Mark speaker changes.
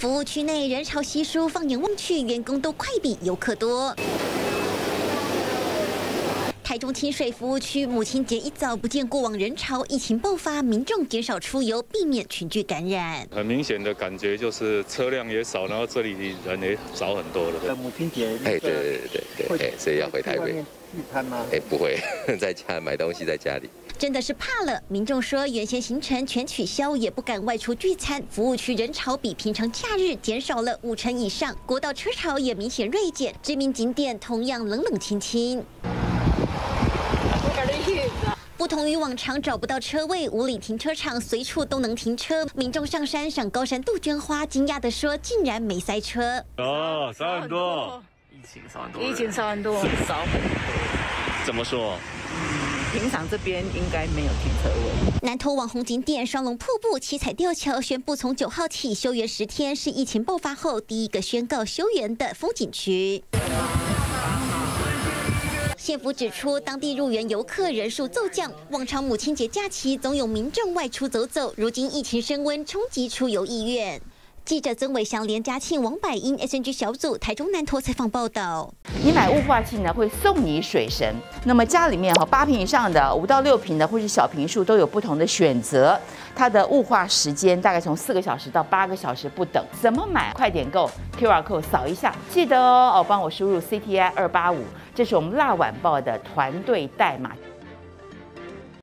Speaker 1: 服务区内人潮稀疏，放眼望去，员工都快比游客多。台中清水服务区母亲节一早不见过往人潮，疫情爆发，民众减少出游，避免群聚感染。
Speaker 2: 很明显的感觉就是车辆也少，然后这里人也少很多了。
Speaker 3: 母亲节，
Speaker 4: 对，所以要回台北。
Speaker 3: 聚餐吗？
Speaker 4: 不会，在家买东西在家里。
Speaker 1: 真的是怕了，民众说原先行程全取消，也不敢外出聚餐。服务区人潮比平常假日减少了50%以上，国道车潮也明显锐减，知名景点同样冷冷清清。不同于往常找不到车位，五里停车场随处都能停车。民众上山赏高山杜鹃花，惊讶地说，竟然没塞车。
Speaker 2: 哦，少很多，
Speaker 5: 疫情少很多，少很多。
Speaker 2: 怎么说？
Speaker 5: 平常这边应该没有停车位。
Speaker 1: 南投网红景点双龙瀑布七彩吊桥宣布从9号起休园10天，是疫情爆发后第一个宣告休园的风景区。县府指出，当地入园游客人数骤降，往常母亲节假期总有民众外出走走，如今疫情升温，冲击出游意愿。记者曾伟翔、连嘉庆、王百英 SNG 小组台中南投采访报道。
Speaker 6: 你买雾化器呢，会送你水神。那么家里面8坪以上的5到6坪的，或是小坪数都有不同的选择。它的雾化时间大概从4个小时到8个小时不等。怎么买？快点购 QR code 扫一下，记得帮我输入CTI285，这是我们辣晚报的团队代码。